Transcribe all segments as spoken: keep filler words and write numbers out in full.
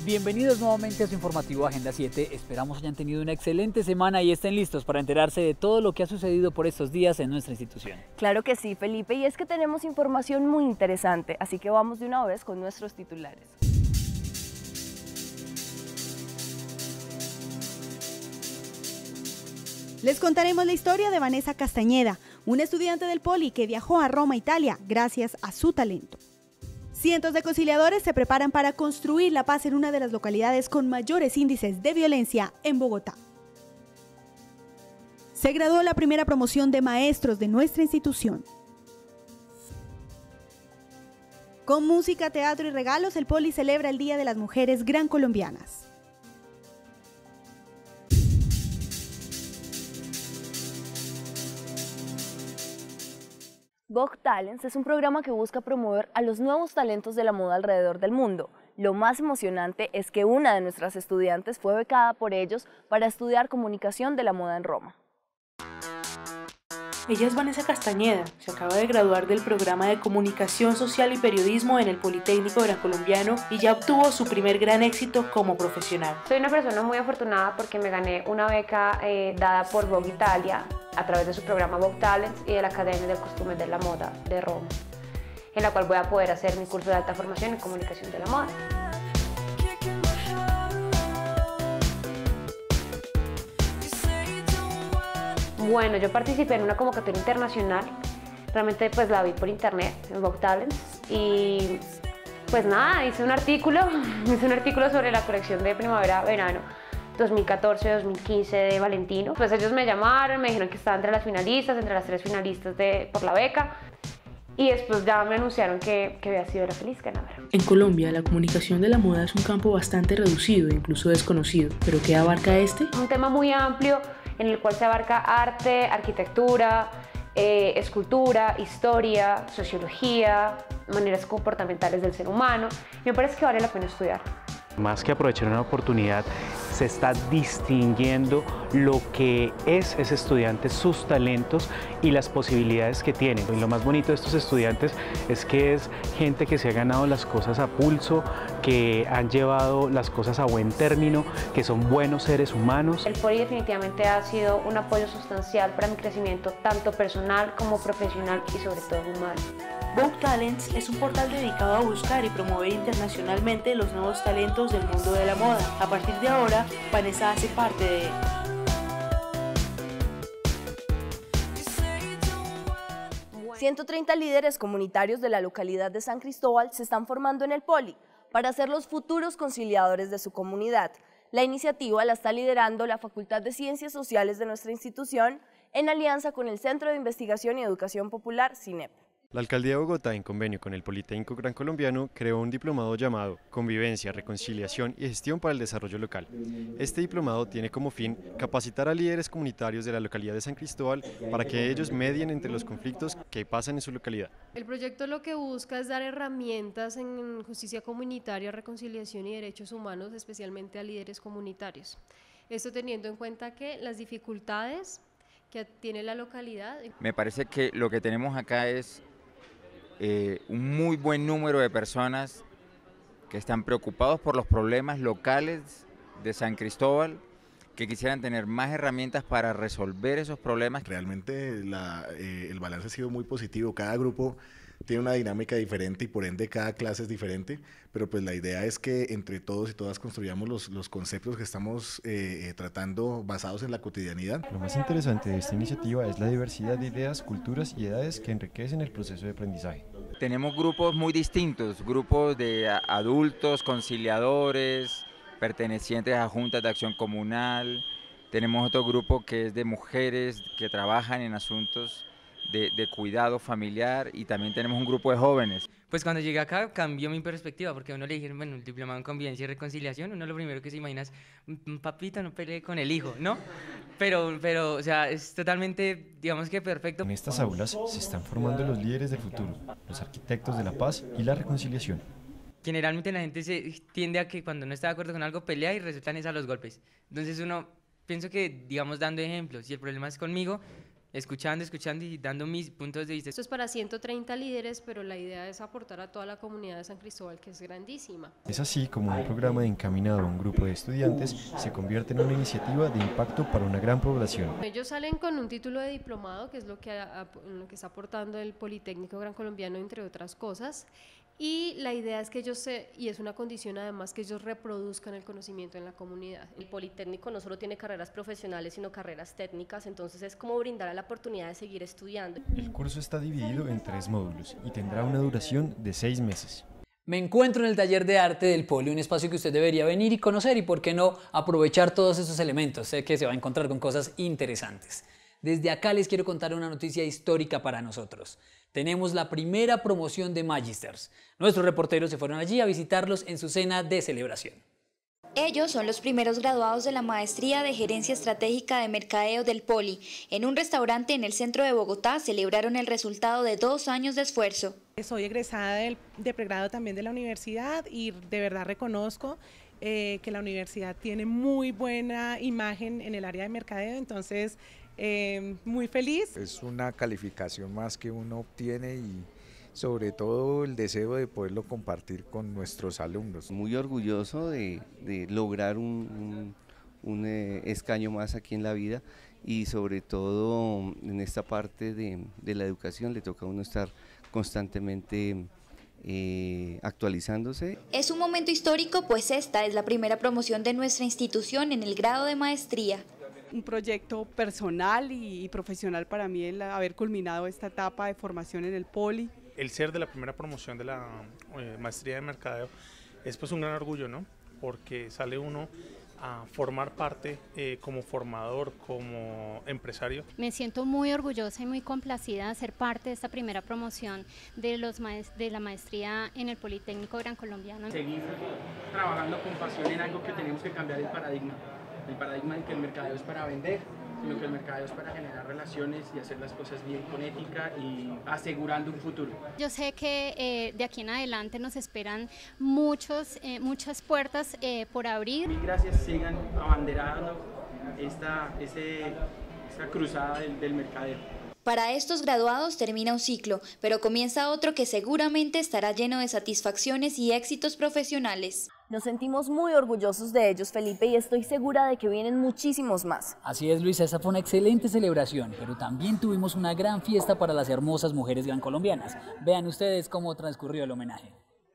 Bienvenidos nuevamente a su informativo Agenda siete. Esperamos hayan tenido una excelente semana y estén listos para enterarse de todo lo que ha sucedido por estos días en nuestra institución. Claro que sí, Felipe, y es que tenemos información muy interesante, así que vamos de una vez con nuestros titulares. Les contaremos la historia de Vanessa Castañeda, una estudiante del Poli que viajó a Roma, Italia, gracias a su talento. Cientos de conciliadores se preparan para construir la paz en una de las localidades con mayores índices de violencia en Bogotá. Se graduó la primera promoción de maestros de nuestra institución. Con música, teatro y regalos, el Poli celebra el Día de las Mujeres Gran Colombianas. Vogue Talents es un programa que busca promover a los nuevos talentos de la moda alrededor del mundo. Lo más emocionante es que una de nuestras estudiantes fue becada por ellos para estudiar comunicación de la moda en Roma. Ella es Vanessa Castañeda, se acaba de graduar del programa de Comunicación Social y Periodismo en el Politécnico Gran Colombiano y ya obtuvo su primer gran éxito como profesional. Soy una persona muy afortunada porque me gané una beca eh, dada por Vogue Italia a través de su programa Vogue Talents y de la Academia de Costumes de la Moda de Roma, en la cual voy a poder hacer mi curso de alta formación en comunicación de la moda. Bueno, yo participé en una convocatoria internacional, realmente pues la vi por internet, en Vogue Talents, y pues nada, hice un artículo, hice un artículo sobre la colección de primavera-verano dos mil catorce dos mil quince de Valentino. Pues ellos me llamaron, me dijeron que estaba entre las finalistas, entre las tres finalistas de, por la beca, y después ya me anunciaron que, que había sido la feliz ganadora. En Colombia, la comunicación de la moda es un campo bastante reducido e incluso desconocido, pero ¿qué abarca este? Un tema muy amplio en el cual se abarca arte, arquitectura, eh, escultura, historia, sociología, maneras comportamentales del ser humano. Me parece que vale la pena estudiar. Más que aprovechar una oportunidad, se está distinguiendo lo que es ese estudiante, sus talentos y las posibilidades que tiene. Y lo más bonito de estos estudiantes es que es gente que se ha ganado las cosas a pulso, que han llevado las cosas a buen término, que son buenos seres humanos. El Poli definitivamente ha sido un apoyo sustancial para mi crecimiento, tanto personal como profesional y sobre todo humano. Vogue Talents es un portal dedicado a buscar y promover internacionalmente los nuevos talentos del mundo de la moda. A partir de ahora, Vanessa hace parte de él. ciento treinta líderes comunitarios de la localidad de San Cristóbal se están formando en el Poli para ser los futuros conciliadores de su comunidad. La iniciativa la está liderando la Facultad de Ciencias Sociales de nuestra institución en alianza con el Centro de Investigación y Educación Popular, CINEP. La Alcaldía de Bogotá, en convenio con el Politécnico Gran Colombiano, creó un diplomado llamado Convivencia, Reconciliación y Gestión para el Desarrollo Local. Este diplomado tiene como fin capacitar a líderes comunitarios de la localidad de San Cristóbal para que ellos medien entre los conflictos que pasan en su localidad. El proyecto lo que busca es dar herramientas en justicia comunitaria, reconciliación y derechos humanos, especialmente a líderes comunitarios. Esto teniendo en cuenta que las dificultades que tiene la localidad. Me parece que lo que tenemos acá es Eh, un muy buen número de personas que están preocupados por los problemas locales de San Cristóbal, que quisieran tener más herramientas para resolver esos problemas. Realmente la, eh, el balance ha sido muy positivo, cada grupo tiene una dinámica diferente y por ende cada clase es diferente, pero pues la idea es que entre todos y todas construyamos los, los conceptos que estamos eh, eh, tratando basados en la cotidianidad. Lo más interesante de esta iniciativa es la diversidad de ideas, culturas y edades que enriquecen el proceso de aprendizaje. Tenemos grupos muy distintos, grupos de adultos, conciliadores, pertenecientes a juntas de acción comunal, tenemos otro grupo que es de mujeres que trabajan en asuntos De, de cuidado familiar y también tenemos un grupo de jóvenes. Pues cuando llegué acá cambió mi perspectiva porque a uno le dijeron, bueno, el diplomado en convivencia y reconciliación, uno lo primero que se imagina es, papita, no pelee con el hijo, ¿no? Pero, pero, o sea, es totalmente, digamos que perfecto. En estas aulas se están formando los líderes del futuro, los arquitectos de la paz y la reconciliación. Generalmente la gente se tiende a que cuando no está de acuerdo con algo pelea y resultan es a los golpes. Entonces uno, pienso que, digamos, dando ejemplos, si el problema es conmigo, escuchando, escuchando y dando mis puntos de vista. Esto es para ciento treinta líderes, pero la idea es aportar a toda la comunidad de San Cristóbal, que es grandísima. Es así como un programa encaminado a un grupo de estudiantes se convierte en una iniciativa de impacto para una gran población. Ellos salen con un título de diplomado, que es lo que, a, lo que está aportando el Politécnico Gran Colombiano, entre otras cosas. Y la idea es que ellos, se, y es una condición además, que ellos reproduzcan el conocimiento en la comunidad. El Politécnico no solo tiene carreras profesionales, sino carreras técnicas, entonces es como brindar la oportunidad de seguir estudiando. El curso está dividido en tres módulos y tendrá una duración de seis meses. Me encuentro en el taller de arte del Poli, un espacio que usted debería venir y conocer y, por qué no, aprovechar todos esos elementos. Sé que se va a encontrar con cosas interesantes. Desde acá les quiero contar una noticia histórica para nosotros. Tenemos la primera promoción de Magisters. Nuestros reporteros se fueron allí a visitarlos en su cena de celebración. Ellos son los primeros graduados de la Maestría de Gerencia Estratégica de Mercadeo del Poli. En un restaurante en el centro de Bogotá celebraron el resultado de dos años de esfuerzo. Soy egresada del, de pregrado también de la universidad y de verdad reconozco eh, que la universidad tiene muy buena imagen en el área de mercadeo, entonces eh, muy feliz. Es una calificación más que uno obtiene y sobre todo el deseo de poderlo compartir con nuestros alumnos. Muy orgulloso de, de lograr un, un, un eh, escaño más aquí en la vida y sobre todo en esta parte de, de la educación le toca a uno estar constantemente eh, actualizándose. Es un momento histórico, pues esta es la primera promoción de nuestra institución en el grado de maestría. Un proyecto personal y profesional para mí el haber culminado esta etapa de formación en el Poli. El ser de la primera promoción de la eh, maestría de mercadeo es pues un gran orgullo, ¿no? Porque sale uno a formar parte eh, como formador, como empresario. Me siento muy orgullosa y muy complacida de ser parte de esta primera promoción de, los de la maestría en el Politécnico Gran Colombiano. Seguir trabajando con pasión en algo que tenemos que cambiar el paradigma, el paradigma de que el mercadeo es para vender, sino que el mercadeo es para generar relaciones y hacer las cosas bien con ética y asegurando un futuro. Yo sé que eh, de aquí en adelante nos esperan muchos, eh, muchas puertas eh, por abrir. Y gracias, sigan abanderando esta, ese, esta cruzada del, del mercadeo. Para estos graduados termina un ciclo, pero comienza otro que seguramente estará lleno de satisfacciones y éxitos profesionales. Nos sentimos muy orgullosos de ellos, Felipe, y estoy segura de que vienen muchísimos más. Así es, Luisa, esa fue una excelente celebración, pero también tuvimos una gran fiesta para las hermosas mujeres gran colombianas. Vean ustedes cómo transcurrió el homenaje.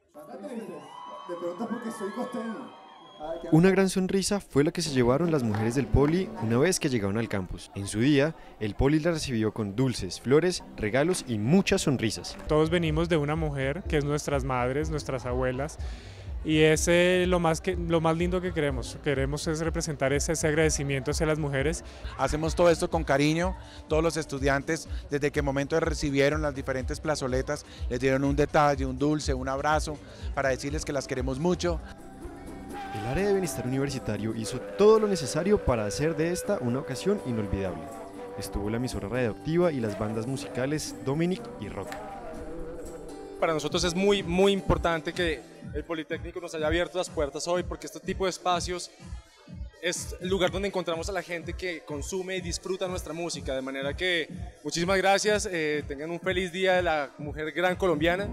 De pronto porque soy costeño. Una gran sonrisa fue la que se llevaron las mujeres del Poli una vez que llegaron al campus. En su día, el Poli las recibió con dulces, flores, regalos y muchas sonrisas. Todos venimos de una mujer que es nuestras madres, nuestras abuelas, y es eh, lo, más que, lo más lindo que queremos. Queremos es representar ese, ese agradecimiento hacia las mujeres. Hacemos todo esto con cariño, todos los estudiantes, desde que el momento recibieron las diferentes plazoletas, les dieron un detalle, un dulce, un abrazo, para decirles que las queremos mucho. El área de bienestar universitario hizo todo lo necesario para hacer de esta una ocasión inolvidable. Estuvo la emisora radioactiva y las bandas musicales Dominic y Rock. Para nosotros es muy, muy importante que el Politécnico nos haya abierto las puertas hoy, porque este tipo de espacios es el lugar donde encontramos a la gente que consume y disfruta nuestra música. De manera que muchísimas gracias, eh, tengan un feliz día de la mujer gran colombiana.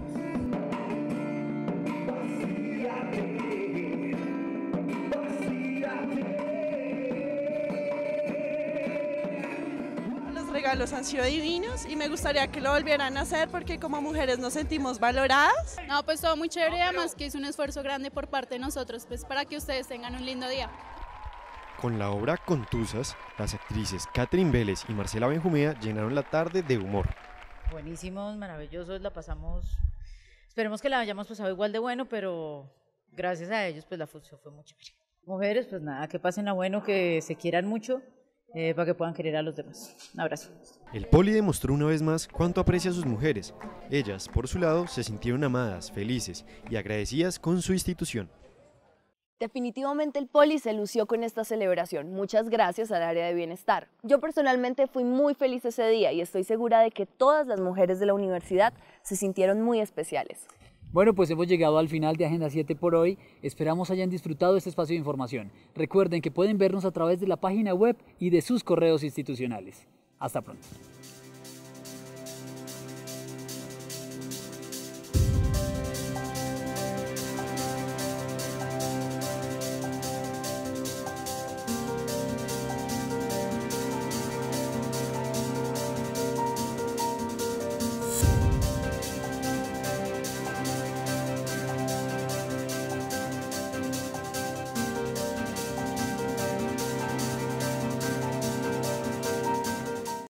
Los han sido divinos y me gustaría que lo volvieran a hacer porque como mujeres nos sentimos valoradas. No, pues todo muy chévere, además que es un esfuerzo grande por parte de nosotros, pues para que ustedes tengan un lindo día. Con la obra Contusas, las actrices Catherine Vélez y Marcela Benjumea llenaron la tarde de humor. Buenísimos, maravillosos, la pasamos, esperemos que la hayamos pasado igual de bueno, pero gracias a ellos pues la función fue muy chévere. Mujeres, pues nada, que pasen a bueno, que se quieran mucho. Eh, para que puedan querer a los demás. Un abrazo. El Poli demostró una vez más cuánto aprecia a sus mujeres. Ellas, por su lado, se sintieron amadas, felices y agradecidas con su institución. Definitivamente el Poli se lució con esta celebración. Muchas gracias al área de bienestar. Yo personalmente fui muy feliz ese día y estoy segura de que todas las mujeres de la universidad se sintieron muy especiales. Bueno, pues hemos llegado al final de Agenda siete por hoy. Esperamos hayan disfrutado este espacio de información. Recuerden que pueden vernos a través de la página web y de sus correos institucionales. Hasta pronto.